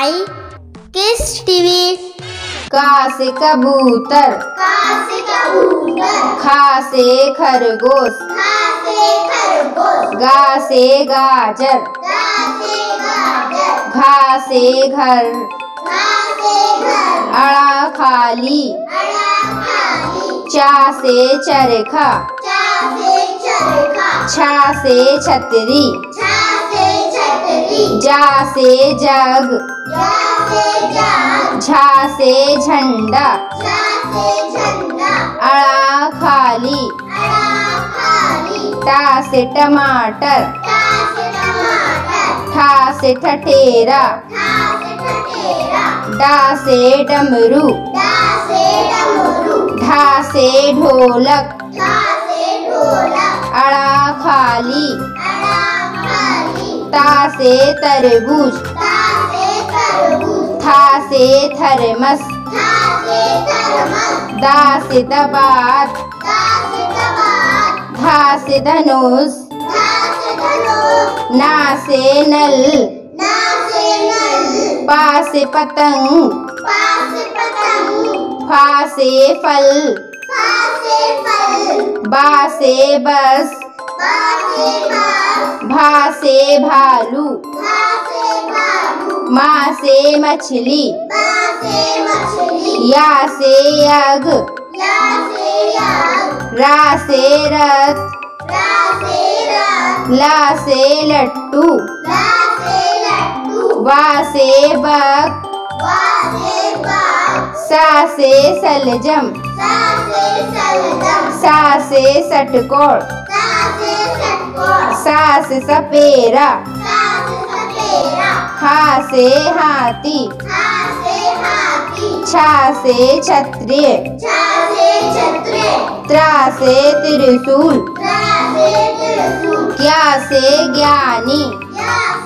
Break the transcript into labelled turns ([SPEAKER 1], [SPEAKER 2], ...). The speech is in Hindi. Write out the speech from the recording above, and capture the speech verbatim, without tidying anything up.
[SPEAKER 1] बाई किस टीवी।
[SPEAKER 2] का से कबूतर,
[SPEAKER 1] का से कबूतर,
[SPEAKER 2] खा से खरगोश,
[SPEAKER 1] खा से खरगोश,
[SPEAKER 2] गा से गाजर,
[SPEAKER 1] गा से गाजर,
[SPEAKER 2] घा से घर,
[SPEAKER 1] घा से घर,
[SPEAKER 2] अड़ा खाली,
[SPEAKER 1] अड़ा खाली,
[SPEAKER 2] चा से चरखा,
[SPEAKER 1] चा से चरखा,
[SPEAKER 2] छा से छतरी,
[SPEAKER 1] छा से छतरी,
[SPEAKER 2] जा से जग,
[SPEAKER 1] जा से जग,
[SPEAKER 2] झा से झंडा,
[SPEAKER 1] झा से झंडा,
[SPEAKER 2] अड़ा खाली,
[SPEAKER 1] अड़ा खाली,
[SPEAKER 2] टा से टमाटर,
[SPEAKER 1] टा से टमाटर,
[SPEAKER 2] ठा से ठठेरा,
[SPEAKER 1] ठा से ठठेरा,
[SPEAKER 2] डा से डमरू,
[SPEAKER 1] डा से डमरू,
[SPEAKER 2] ढा से ढोलक,
[SPEAKER 1] ढा से ढोलक,
[SPEAKER 2] अड़ा खाली,
[SPEAKER 1] अड़ा खाली,
[SPEAKER 2] ता से तरबूज,
[SPEAKER 1] ता से तरबूज,
[SPEAKER 2] था से थर्मस,
[SPEAKER 1] था से थर्मस,
[SPEAKER 2] दा से दबात,
[SPEAKER 1] दा से दबात,
[SPEAKER 2] धा से धनुष,
[SPEAKER 1] धा से धनुष,
[SPEAKER 2] ना से नल,
[SPEAKER 1] ना से नल,
[SPEAKER 2] पा से पतंग,
[SPEAKER 1] पा से पतंग,
[SPEAKER 2] फा से फल,
[SPEAKER 1] फा से फल,
[SPEAKER 2] बा से बस,
[SPEAKER 1] बा से बास,
[SPEAKER 2] भा से भालू,
[SPEAKER 1] भा से भालू,
[SPEAKER 2] मा से मछली,
[SPEAKER 1] बा से मछली,
[SPEAKER 2] या से यग,
[SPEAKER 1] या से याग,
[SPEAKER 2] रा से रथ,
[SPEAKER 1] रा से रात,
[SPEAKER 2] ला से लट्टू,
[SPEAKER 1] ला से लट्टू,
[SPEAKER 2] वा से बक,
[SPEAKER 1] वा से बाग,
[SPEAKER 2] सा से सलजम,
[SPEAKER 1] सा से सलजम,
[SPEAKER 2] सा से सटकोर,
[SPEAKER 1] सा से षटकोर,
[SPEAKER 2] सा से सपेरा,
[SPEAKER 1] सा से सपेरा,
[SPEAKER 2] हा से हाथी,
[SPEAKER 1] हा से हाथी,
[SPEAKER 2] छा से क्षत्रिय,
[SPEAKER 1] छा से क्षत्रिय,
[SPEAKER 2] त्रा से त्रिशूल,
[SPEAKER 1] रा से त्रिशूल,
[SPEAKER 2] क्या से ज्ञानी,
[SPEAKER 1] या